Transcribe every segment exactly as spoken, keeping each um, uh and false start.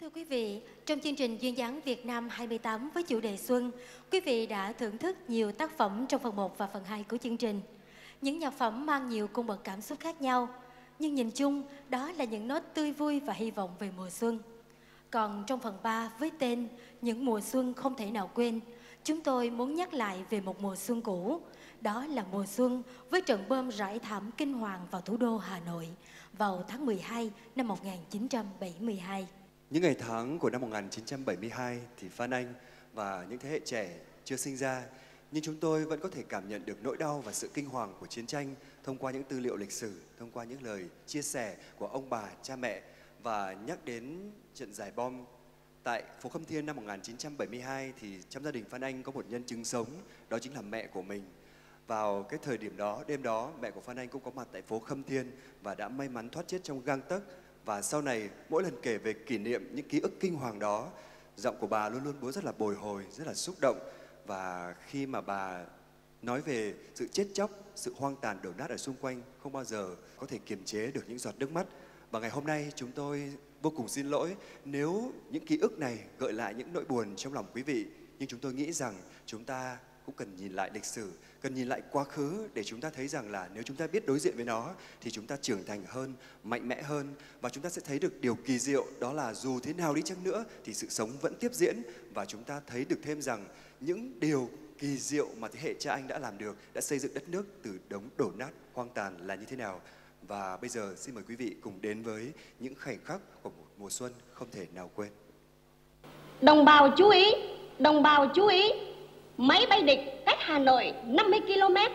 thưa quý vị, trong chương trình Duyên dáng Việt Nam hai mươi tám với chủ đề Xuân, quý vị đã thưởng thức nhiều tác phẩm trong phần một và phần hai của chương trình. Những nhạc phẩm mang nhiều cung bậc cảm xúc khác nhau, nhưng nhìn chung đó là những nốt tươi vui và hy vọng về mùa xuân. Còn trong phần ba với tên Những mùa xuân không thể nào quên, chúng tôi muốn nhắc lại về một mùa xuân cũ. Đó là mùa xuân với trận bom rải thảm kinh hoàng vào thủ đô Hà Nội vào tháng mười hai năm một nghìn chín trăm bảy mươi hai. Những ngày tháng của năm một nghìn chín trăm bảy mươi hai thì Phan Anh và những thế hệ trẻ chưa sinh ra, nhưng chúng tôi vẫn có thể cảm nhận được nỗi đau và sự kinh hoàng của chiến tranh thông qua những tư liệu lịch sử, thông qua những lời chia sẻ của ông bà, cha mẹ và nhắc đến trận giải bom tại phố Khâm Thiên năm một nghìn chín trăm bảy mươi hai thì trong gia đình Phan Anh có một nhân chứng sống, đó chính là mẹ của mình. Vào cái thời điểm đó, đêm đó, mẹ của Phan Anh cũng có mặt tại phố Khâm Thiên và đã may mắn thoát chết trong gang tấc. Và sau này, mỗi lần kể về kỷ niệm những ký ức kinh hoàng đó, giọng của bà luôn luôn bố rất là bồi hồi, rất là xúc động. Và khi mà bà nói về sự chết chóc, sự hoang tàn đổ nát ở xung quanh, không bao giờ có thể kiềm chế được những giọt nước mắt. Và ngày hôm nay chúng tôi vô cùng xin lỗi nếu những ký ức này gợi lại những nỗi buồn trong lòng quý vị. Nhưng chúng tôi nghĩ rằng chúng ta cũng cần nhìn lại lịch sử, cần nhìn lại quá khứ để chúng ta thấy rằng là nếu chúng ta biết đối diện với nó thì chúng ta trưởng thành hơn, mạnh mẽ hơn và chúng ta sẽ thấy được điều kỳ diệu, đó là dù thế nào đi chăng nữa thì sự sống vẫn tiếp diễn và chúng ta thấy được thêm rằng những điều kỳ diệu mà thế hệ cha anh đã làm được, đã xây dựng đất nước từ đống đổ nát hoang tàn là như thế nào. Và bây giờ xin mời quý vị cùng đến với những khoảnh khắc của một mùa xuân không thể nào quên. Đồng bào chú ý, đồng bào chú ý, máy bay địch cách Hà Nội năm mươi ki lô mét.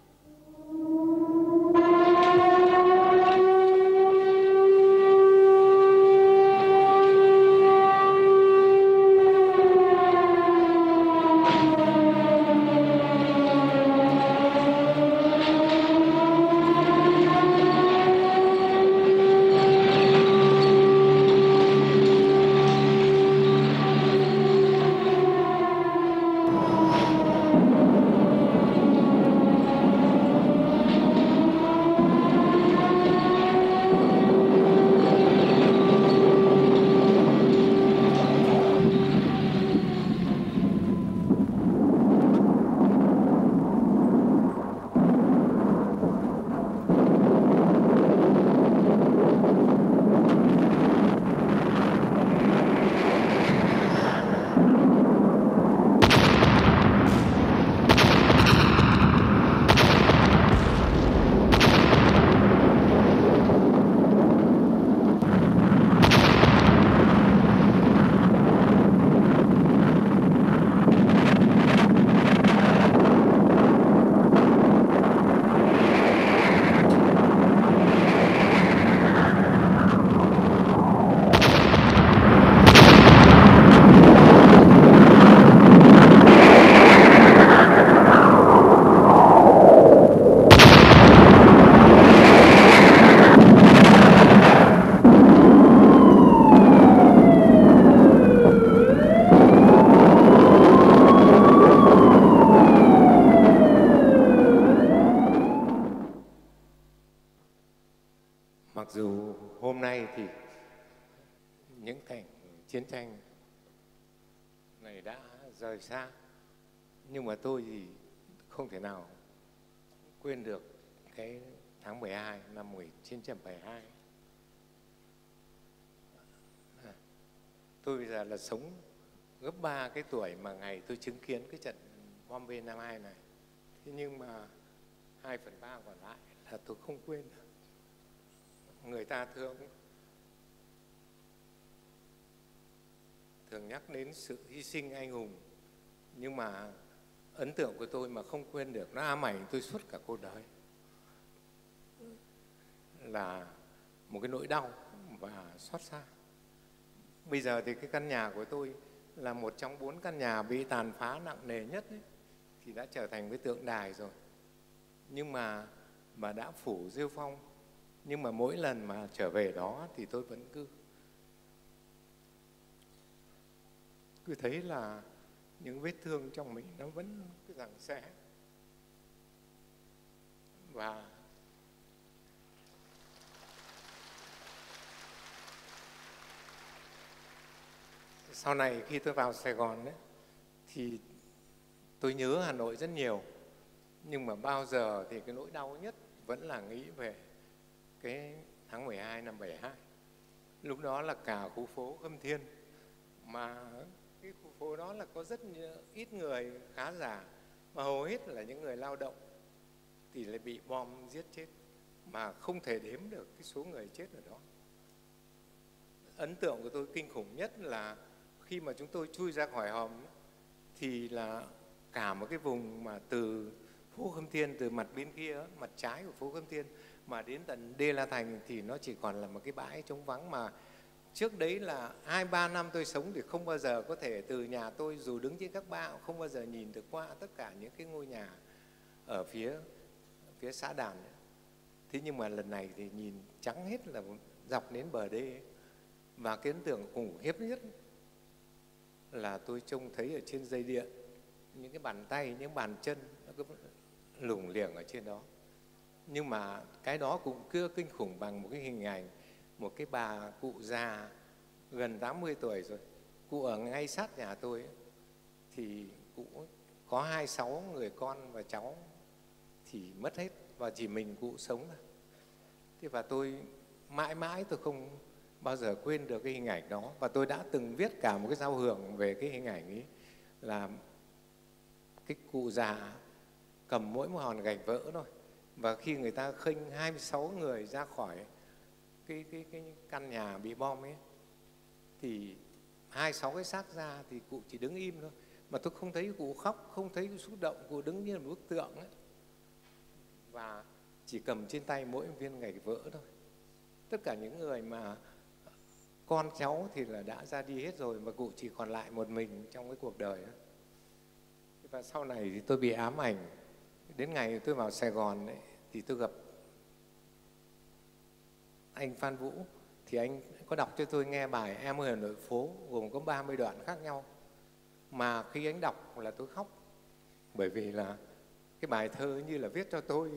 Mặc dù hôm nay thì những cảnh chiến tranh này đã rời xa, nhưng mà tôi thì không thể nào quên được cái tháng mười hai năm một nghìn chín trăm bảy mươi hai. À, tôi bây giờ là sống gấp ba cái tuổi mà ngày tôi chứng kiến cái trận bom B năm mươi hai này. Thế nhưng mà hai phần ba còn lại là tôi không quên được. Người ta thường thường nhắc đến sự hy sinh anh hùng, nhưng mà ấn tượng của tôi mà không quên được, nó ám ảnh tôi suốt cả cuộc đời, là một cái nỗi đau và xót xa. Bây giờ thì cái căn nhà của tôi là một trong bốn căn nhà bị tàn phá nặng nề nhất ấy, thì đã trở thành cái tượng đài rồi, nhưng mà mà đã phủ rêu phong. Nhưng mà mỗi lần mà trở về đó thì tôi vẫn cứ cứ thấy là những vết thương trong mình nó vẫn cứ giằng xé. Và sau này khi tôi vào Sài Gòn ấy, thì tôi nhớ Hà Nội rất nhiều. Nhưng mà bao giờ thì cái nỗi đau nhất vẫn là nghĩ về cái tháng mười hai năm bảy hai. Lúc đó là cả khu phố Khâm Thiên, mà cái khu phố đó là có rất ít người khá giả, mà hầu hết là những người lao động, thì lại bị bom giết chết mà không thể đếm được cái số người chết ở đó. Ấn tượng của tôi kinh khủng nhất là khi mà chúng tôi chui ra khỏi hòm thì là cả một cái vùng mà từ phố Khâm Thiên, từ mặt bên kia, mặt trái của phố Khâm Thiên mà đến tận Đê La Thành thì nó chỉ còn là một cái bãi trống vắng. Mà trước đấy là hai ba năm tôi sống thì không bao giờ có thể từ nhà tôi, dù đứng trên các ba, không bao giờ nhìn được qua tất cả những cái ngôi nhà ở phía phía xã Đàn. Thế nhưng mà lần này thì nhìn trắng hết là dọc đến bờ đê. Và cái ấn tượng khủng khiếp nhất là tôi trông thấy ở trên dây điện những cái bàn tay, những bàn chân nó cứ lủng liềng ở trên đó. Nhưng mà cái đó cũng chưa kinh khủng bằng một cái hình ảnh một cái bà cụ già gần tám mươi tuổi rồi, cụ ở ngay sát nhà tôi ấy, thì cụ có hai sáu người con và cháu thì mất hết và chỉ mình cụ sống thôi. Thế và tôi mãi mãi tôi không bao giờ quên được cái hình ảnh đó. Và tôi đã từng viết cả một cái giao hưởng về cái hình ảnh ấy, là cái cụ già cầm mỗi một hòn gạch vỡ thôi. Và khi người ta khênh hai mươi sáu người ra khỏi cái, cái, cái căn nhà bị bom ấy, thì hai mươi sáu cái xác ra thì cụ chỉ đứng im thôi. Mà tôi không thấy cụ khóc, không thấy xúc động, cụ đứng như là một bức tượng ấy. Và chỉ cầm trên tay mỗi viên gạch vỡ thôi. Tất cả những người mà con cháu thì là đã ra đi hết rồi, mà cụ chỉ còn lại một mình trong cái cuộc đời đó. Và sau này thì tôi bị ám ảnh. Đến ngày tôi vào Sài Gòn ấy, thì tôi gặp anh Phan Vũ. Thì anh có đọc cho tôi nghe bài Em ơi Hà Nội phố, gồm có ba mươi đoạn khác nhau. Mà khi anh đọc là tôi khóc. Bởi vì là cái bài thơ như là viết cho tôi.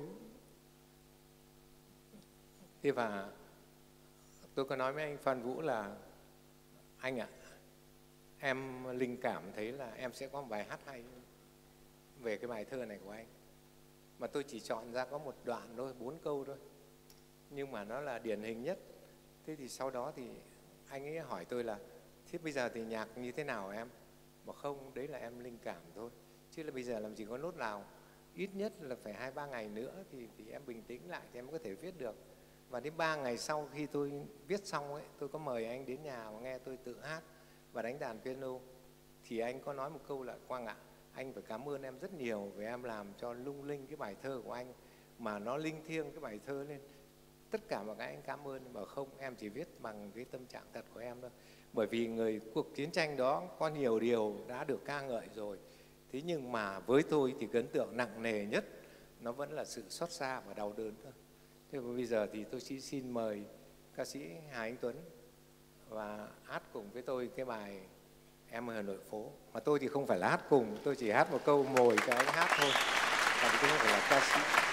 Thế và tôi có nói với anh Phan Vũ là anh ạ, à, em linh cảm thấy là em sẽ có một bài hát hay về cái bài thơ này của anh. Mà tôi chỉ chọn ra có một đoạn thôi, bốn câu thôi. Nhưng mà nó là điển hình nhất. Thế thì sau đó thì anh ấy hỏi tôi là thế bây giờ thì nhạc như thế nào em? Mà không, đấy là em linh cảm thôi. Chứ là bây giờ làm gì có nốt nào. Ít nhất là phải hai ba ngày nữa thì, thì em bình tĩnh lại thì em có thể viết được. Và đến ba ngày sau khi tôi viết xong ấy, tôi có mời anh đến nhà và nghe tôi tự hát và đánh đàn piano. Thì anh có nói một câu là Quang ạ, anh phải cảm ơn em rất nhiều vì em làm cho lung linh cái bài thơ của anh, mà nó linh thiêng cái bài thơ lên. Tất cả mọi cái anh cảm ơn, mà không, em chỉ viết bằng cái tâm trạng thật của em thôi. Bởi vì người cuộc chiến tranh đó có nhiều điều đã được ca ngợi rồi. Thế nhưng mà với tôi thì cái ấn tượng nặng nề nhất nó vẫn là sự xót xa và đau đớn thôi. Thế và bây giờ thì tôi xin, xin mời ca sĩ Hà Anh Tuấn và hát cùng với tôi cái bài Em ơi Hà Nội phố. Mà tôi thì không phải là hát cùng, tôi chỉ hát một câu mồi cho anh hát thôi. Còn tôi không phải là ca sĩ.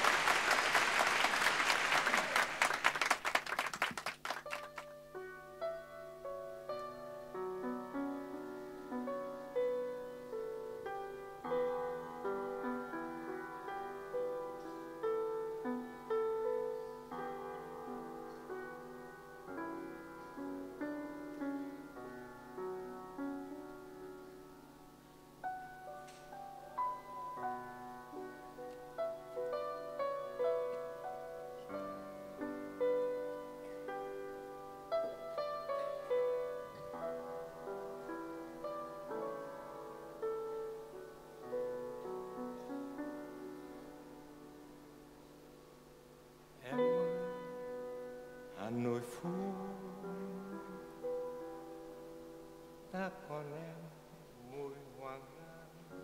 Hà Nội phố, ta còn em mùi hoàng lan,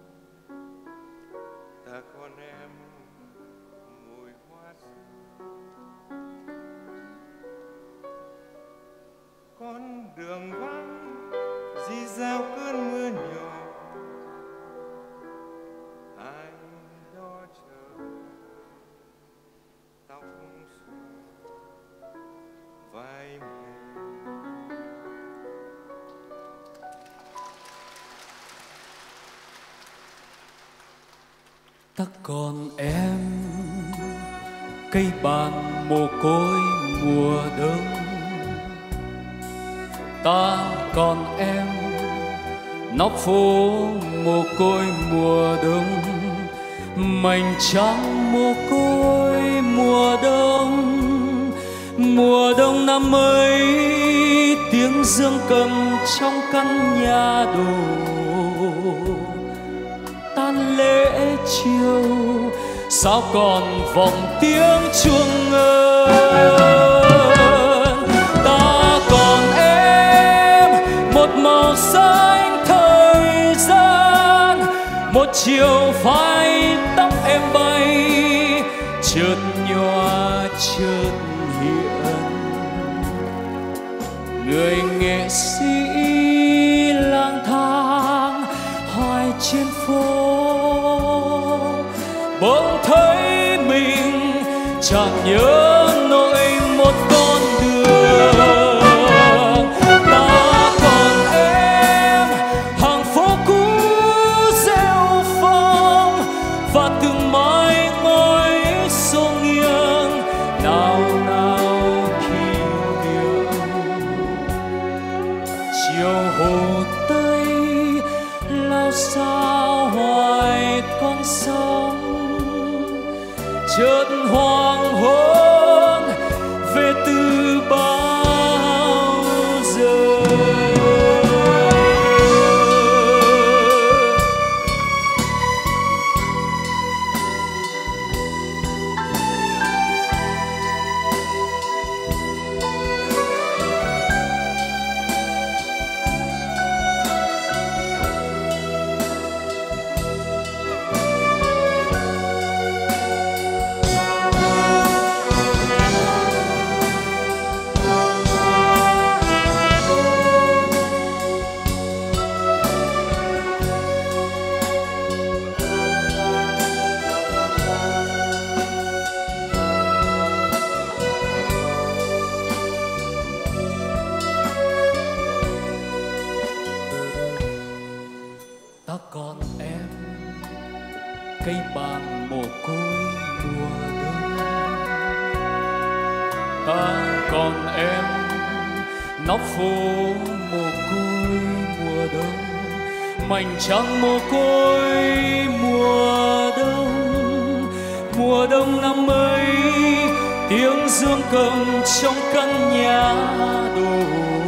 ta còn em mùi hoa xuân, con đường vắng rì rào cơn mưa nhỏ, ai đó chờ tóc xõa vai mềm. Ta còn em, cây bàn mồ côi mùa đông. Ta còn em, nóc phố mồ côi mùa đông. Mảnh trắng mồ côi mùa đông. Mùa đông năm ấy, tiếng dương cầm trong căn nhà đổ. Tan lễ chiều, sao còn vọng tiếng chuông ngân. Ta còn em, một màu xanh thời gian. Một chiều phai tóc em bay, chợt nhòa chợt hiện. Người nghệ sĩ lang thang hoài trên phố, bỗng thấy mình chẳng nhớ nổi một con đường. Ta còn em, hàng phố cũ rêu phong và từng mái ngói xô nghiêng nào nào kỷ niệm. Chiều hồ Tây lao sao hoài con sông, chợt hoàng hôn về từ bao giờ. Ta còn em, cây bàn mồ côi mùa đông. Ta còn em, nóc phố mồ côi mùa đông. Mảnh trắng mồ côi mùa đông. Mùa đông năm ấy, tiếng dương cầm trong căn nhà đổ.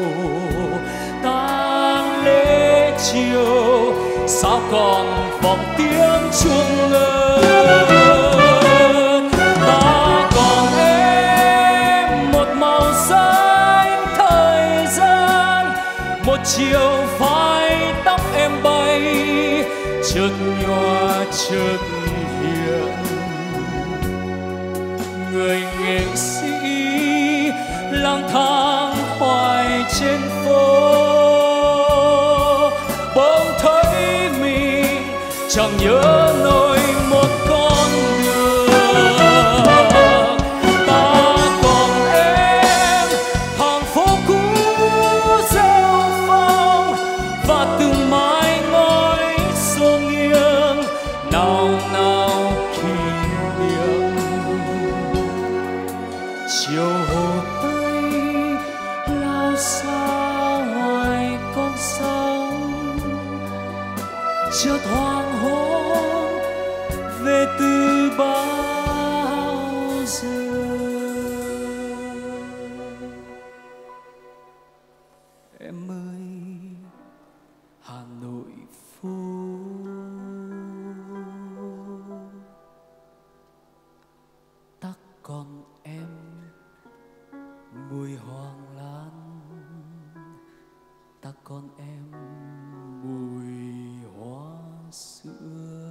Tang lễ chiều, sao còn vọng tiếng chuông ngân. Ta còn em, một màu xanh thời gian. Một chiều phai tóc em bay, chợt nhòa chợt hiện. Người nghệ sĩ lang thang hoài trên phố, bỗng thấy mình chẳng nhớ nổi một con đường. Ta còn em, hàng phố cũ rêu phong và từng mái ngói xô nghiêng nào nào kỷ niệm. Chiều hồ Tây lao xa hoài con sông, chợt hoàng hôn về từ bao giờ. Em ơi Hà Nội phố, ta còn em mùi hoàng lan. Ta còn em mùi hoa sữa.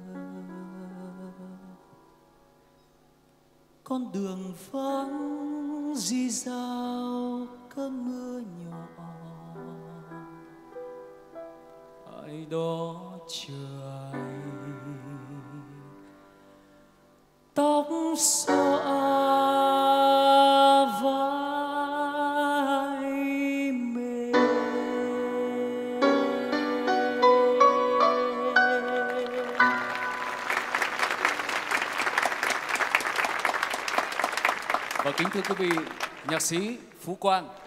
Con đường vắng rì rào cơn mưa nhỏ. Ai đó chờ ai, tóc xõa vai mềm. Và kính thưa quý vị, nhạc sĩ Phú Quang